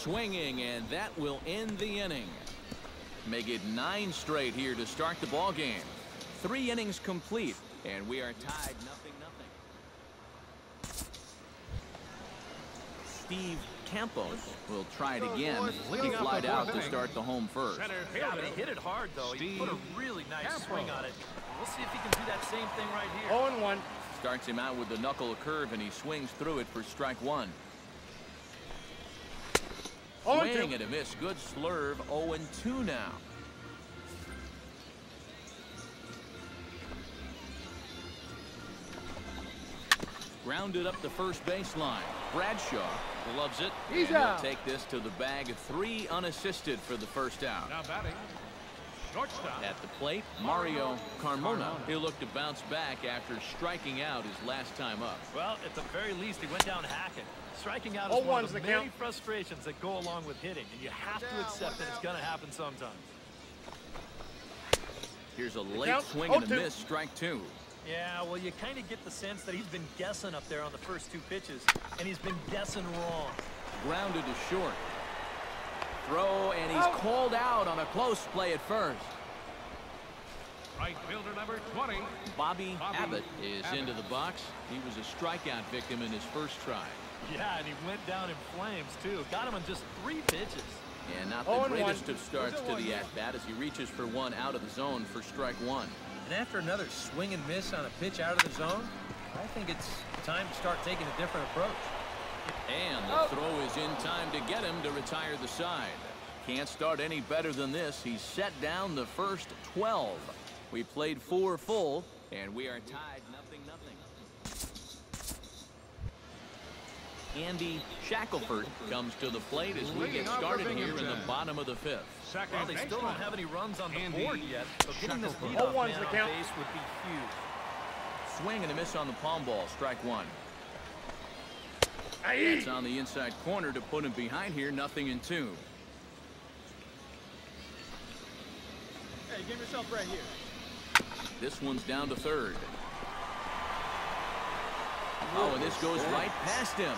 swinging, and that will end the inning. Make it 9 straight here to start the ball game. 3 innings complete, and we are tied 0-0. Steve Campos will try it again. He flied out to start the home first. Yeah, but he hit it hard, though. He put a really nice swing on it. We'll see if he can do that same thing right here. 0-1. Starts him out with the knuckle curve, and he swings through it for strike 1. Swing and a miss. Good slurve. 0-2 now. Grounded up the first baseline. Bradshaw loves it. He's and out. He'll take this to the bag. 3 unassisted for the first out. Now batting, shortstop. At the plate, Mario Carmona. He'll look to bounce back after striking out his last time up. Well, at the very least, he went down hacking. Striking out is one of the many frustrations that go along with hitting, and you have to accept that it's going to happen sometimes. Here's a late swing and a miss. Strike 2. Yeah, well, you kind of get the sense that he's been guessing up there on the first 2 pitches, and he's been guessing wrong. Grounded to short. Throw, and he's called out on a close play at first. Right fielder number 20. Bobby Abbott is into the box. He was a strikeout victim in his first try. Yeah, and he went down in flames, too. Got him on just 3 pitches. And not the greatest of starts to the at-bat as he reaches for one out of the zone for strike 1. And after another swing and miss on a pitch out of the zone, I think it's time to start taking a different approach. And the throw is in time to get him to retire the side. Can't start any better than this. He's set down the first 12. We played 4 full, and we are tied 0-0. Andy Shackelford comes to the plate as we get started here in the bottom of the 5th. Well, they still don't have any runs on the board yet, so getting this leadoff man on base would be huge. Swing and a miss on the palm ball. Strike 1. That's on the inside corner to put him behind here. 0-2. Hey, get yourself right here. This one's down to third. Oh, and this goes right past him.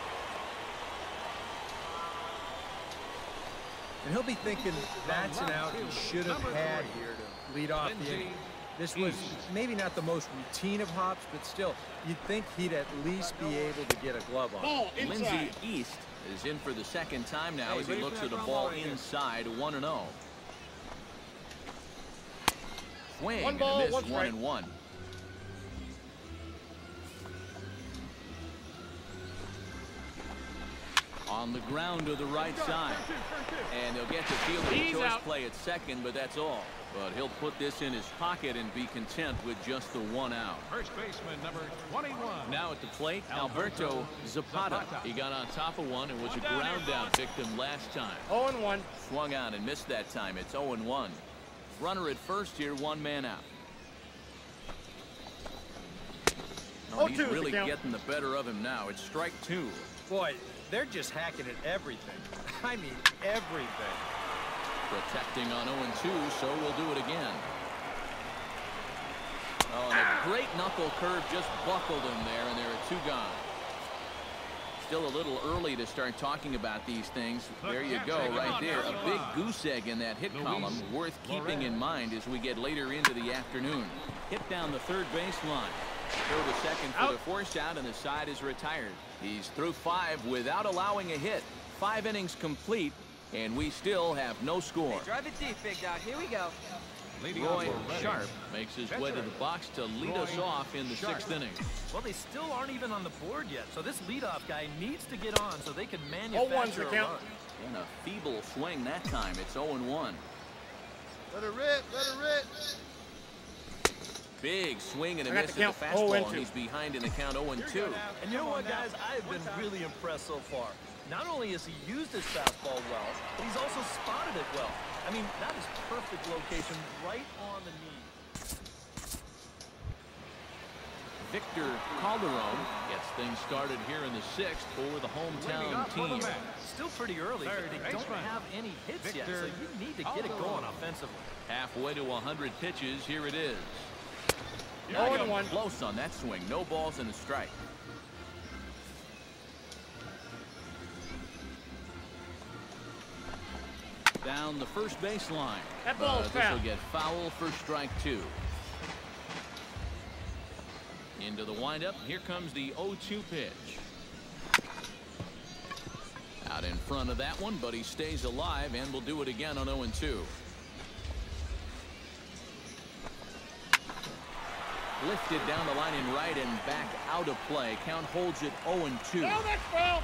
And he'll be thinking that's an out he should have had here to lead off the inning. This was maybe not the most routine of hops, but still, you'd think he'd at least be able to get a glove on it. Lindsey East is in for the second time now as he looks at a ball inside. 1-0. Swing and a miss. 1-1. On the ground to the right side. And he'll get to field a choice play at second, but that's all. But he'll put this in his pocket and be content with just the 1 out. First baseman number 21. Now at the plate, Alberto Zapata. He got on top of one and was a ground out victim last time. 0-1. Swung on and missed that time. It's 0-1. Runner at first here, 1 man out. Oh, he's really getting the better of him now. It's strike 2. Boy, they're just hacking at everything. I mean, everything. Protecting on 0-2, so we'll do it again. Oh, and a great knuckle curve just buckled him there, and there are 2 gone. Still a little early to start talking about these things. There you go, right there. A big goose egg in that hit column, worth keeping in mind as we get later into the afternoon. Hit down the third baseline. Throw to second for the force out, and the side is retired. He's through 5 without allowing a hit. 5 innings complete, and we still have no score. Hey, drive it deep, big dog. Here we go. Roy Sharp makes his way to the box to lead us off in the 6th inning. Well, they still aren't even on the board yet, so this leadoff guy needs to get on so they can manufacture a run. And a feeble swing that time. It's 0-1. Let it rip. Let it rip. Big swing and a miss at the fastball, and he's behind in the count 0-2. And you know what, guys? I've been really impressed so far. Not only has he used his fastball well, but he's also spotted it well. I mean, that is perfect location right on the knee. Victor Calderon gets things started here in the 6th for the hometown team. Still pretty early, but they don't have any hits yet, so you need to get it going offensively. Halfway to 100 pitches, here it is. 0-1. Close on that swing. No balls and a strike. Down the first baseline. That ball's This will foul. get foul for strike 2. Into the windup. Here comes the 0-2 pitch. Out in front of that one, but he stays alive and will do it again on 0-2. Lifted down the line in right and back out of play. Count holds it 0-2. Oh, that's foul.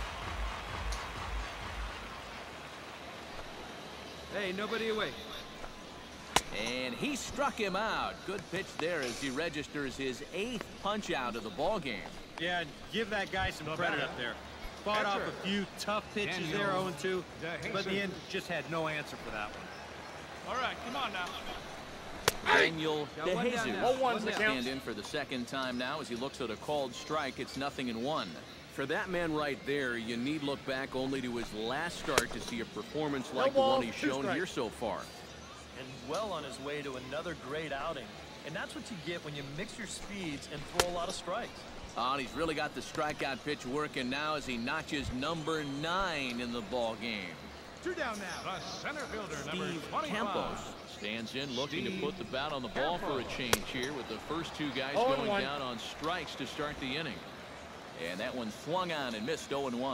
Hey, nobody away. And he struck him out. Good pitch there as he registers his 8th punch out of the ball game. Yeah, give that guy some credit up there. Fought off a few tough pitches there, 0-2, but in the end, just had no answer for that one. All right, come on now. Daniel Got one down DeJesus now. 0-1's will the count. stand in for the second time now as he looks at a called strike. It's 0-1. For that man right there, you need look back only to his last start to see a performance like the one he's shown here so far. And well on his way to another great outing. And that's what you get when you mix your speeds and throw a lot of strikes. Oh, and he's really got the strikeout pitch working now as he notches number 9 in the ball game. 2 down now. The center fielder, number Steve 25. Campos stands in looking to put the bat on the ball for a change here with the first 2 guys 0-1. going down on strikes to start the inning. And that one swung on and missed 0-1.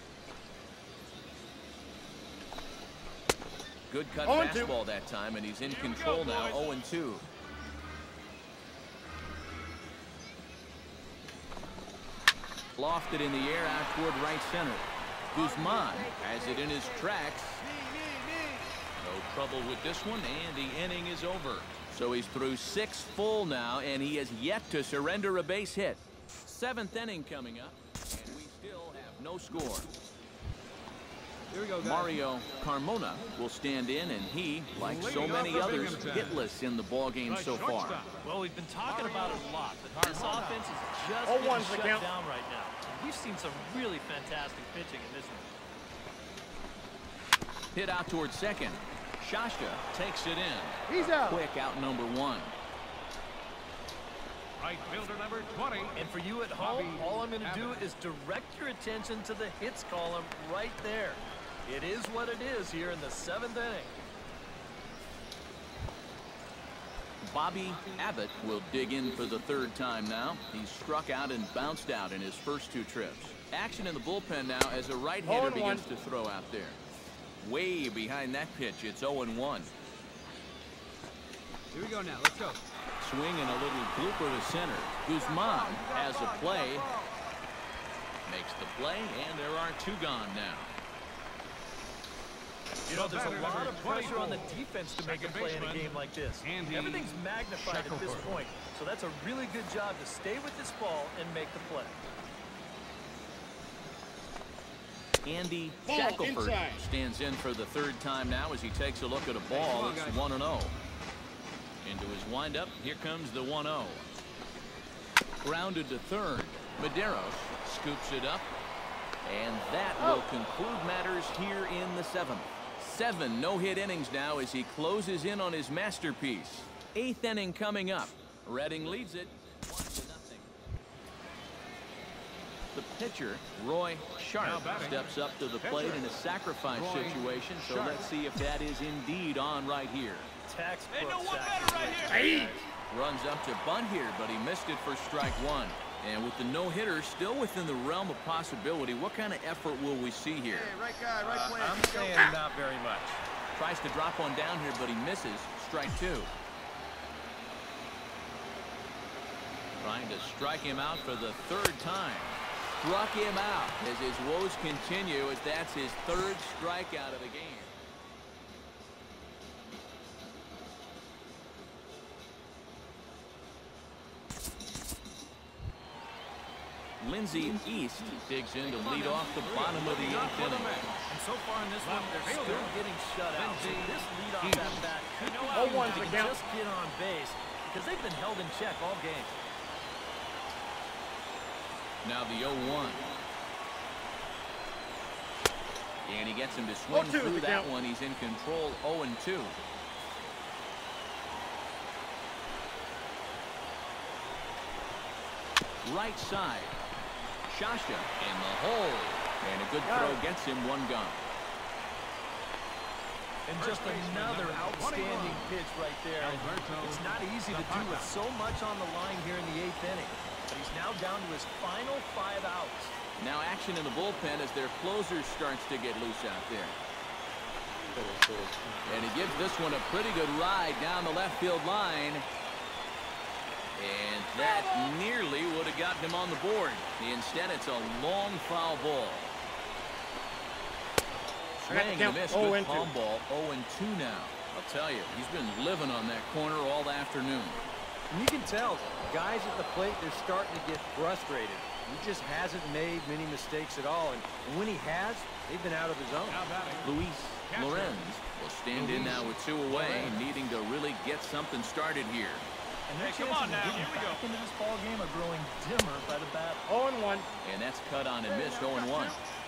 Good cut 0-2. fastball that time, and he's in control now, 0-2. Lofted in the air out toward right center. Guzman has it in his tracks. No trouble with this one, and the inning is over. So he's through 6 full now, and he has yet to surrender a base hit. 7th inning coming up, and we still have no score. Here we go, guys. Mario Carmona will stand in, and he, like so many others, hitless in the ball game so far. Well, we've been talking about it a lot, but this offense is just 0-1's getting the shut count. down right now. And we've seen some really fantastic pitching in this one. Hit out towards second. Shasta takes it in. He's out. Quick out number 1. Right fielder, number 20. And for you at home, all I'm going to do is direct your attention to the hits column right there. It is what it is here in the 7th inning. Bobby Abbott will dig in for the 3rd time now. He's struck out and bounced out in his first 2 trips. Action in the bullpen now as a right-hander 0-1. begins to throw out there. Way behind that pitch, it's 0-1. Here we go now. Let's go. Swing and a little blooper to center. Guzman has a play. Makes the play, and there are 2 gone now. You know, there's a batter, lot number of pressure on the 24. defense to make a Second play in a baseman, game like this. Andy Everything's magnified at this Shackelford. point. So that's a really good job to stay with this ball and make the play. Andy Ball Shackelford inside. stands in for the 3rd time now as he takes a look at a ball. It's 1-0. Into his windup, here comes the 1-0. Grounded to 3rd. Medeiros scoops it up, and that will conclude matters here in the 7th. 7 no-hit innings now as he closes in on his masterpiece. 8th inning coming up. Reading leads it 1-0. The pitcher, Roy Sharp, Now batting. steps up to the plate in a sacrifice Roy situation, so Sharp. let's see if that is indeed on right here. Textbook sacrifice. Runs up to bunt here, but he missed it for strike 1. And with the no-hitter still within the realm of possibility, what kind of effort will we see here? Hey, right guy, right plan. I'm saying not very much. Tries to drop one down here, but he misses. Strike 2. Trying to strike him out for the 3rd time. Struck him out as his woes continue, as that's his 3rd strikeout of the game. Lindsey East digs in to lead off the bottom of the 8th inning. And so far in this one, they're still getting shut out. So this leadoff at bat could be 0-1's the they count. just get on base because they've been held in check all game. Now the 0-1. And he gets him to swing 0-2 through the that count. one. He's in control, 0-2. Right side. Shasta in the hole. And a good throw gets him 1 gone. And just another outstanding pitch right there. It's not easy to do with so much on the line here in the 8th inning. But he's now down to his final 5 outs. Now action in the bullpen as their closer starts to get loose out there. And he gives this one a pretty good ride down the left field line. And that nearly would have gotten him on the board. Instead, it's a long foul ball. Swing and a miss. Good palm ball. 0-2 now. I'll tell you, he's been living on that corner all afternoon. And you can tell, guys at the plate, they're starting to get frustrated. He just hasn't made many mistakes at all. And when he has, they've been out of the zone. Luis Lorenz will stand in now with 2 away, needing to really get something started here. And their chances of getting back into this ball game are growing dimmer by the bat. 0-1. And that's cut on and missed. 0-1.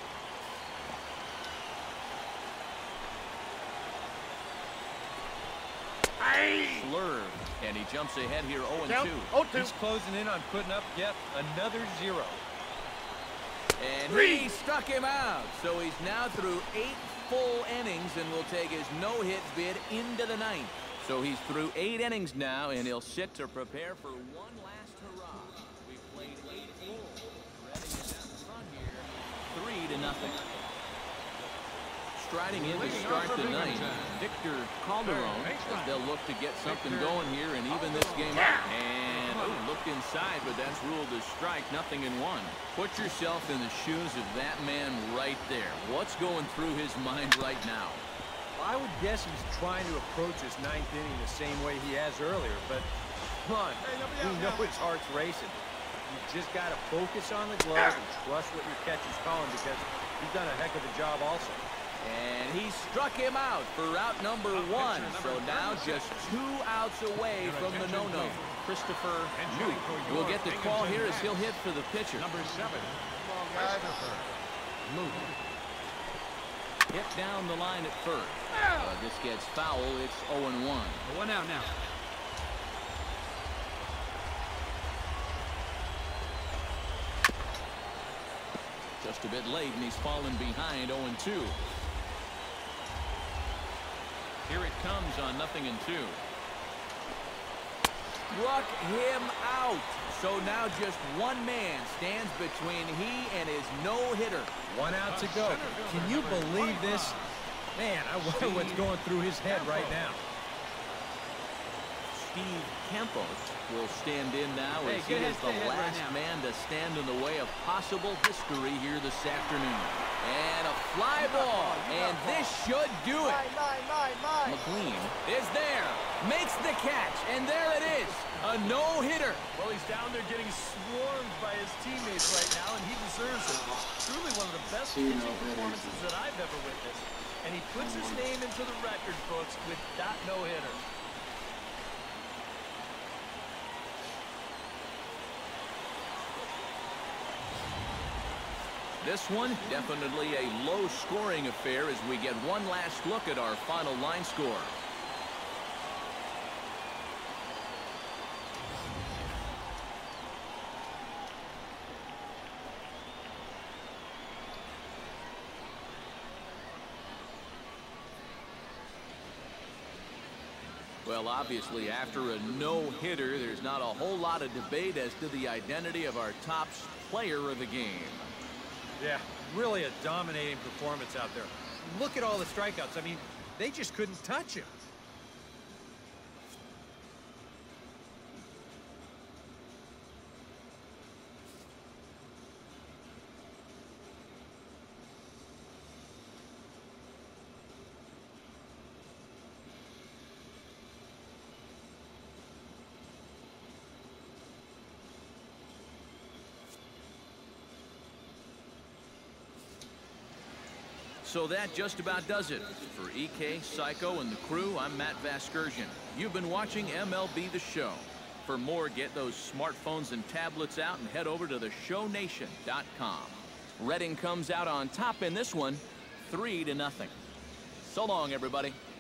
Slurve, and he jumps ahead here. 0-2. He's closing in on putting up yet another 0. And he struck him out. So he's now through 8 full innings and will take his no-hit bid into the 9th. So he's through 8 innings now, and he'll sit to prepare for one last hurrah. We've played 8 full. Ready is out in front here, 3-0. Striding in to start the 9th, Victor Calderon, as they'll look to get something going here and even this game out. And looked inside, but that's ruled a strike. 0-1. Put yourself in the shoes of that man right there. What's going through his mind right now? I would guess he's trying to approach his 9th inning the same way he has earlier, but come on, we know his heart's racing. You just got to focus on the glove and trust what your catcher's calling, because he's done a heck of a job also. And he struck him out for out number 1. So now just 2 outs away from the no-no. Christopher Newt will get the call here as he'll hit for the pitcher. Number 7. Newt. Hit down the line at first. This gets foul. It's 0-1. 1 out now. Just a bit late, and he's fallen behind. 0-2. Here it comes on 0-2. Struck him out. So now just one man stands between he and his no-hitter. 1 out to go. Can you believe this? Man, I wonder what's going through his head right now. Steve Campos will stand in now as he is the last man to stand in the way of possible history here this afternoon. And a fly ball, and this should do it. McLean is there, makes the catch, and there it is, a no-hitter. Well, he's down there getting swarmed by his teammates right now, and he deserves it. Truly one of the best pitching performances that I've ever witnessed. And he puts his name into the record books with that no-hitter. This one, definitely a low-scoring affair as we get one last look at our final line score. Well, obviously, after a no-hitter, there's not a whole lot of debate as to the identity of our top player of the game. Yeah, really a dominating performance out there. Look at all the strikeouts. I mean, they just couldn't touch him. So that just about does it. For EK, Psycho, and the crew, I'm Matt Vasgersian. You've been watching MLB The Show. For more, get those smartphones and tablets out and head over to theshownation.com. Reading comes out on top in this one, 3-0. So long, everybody.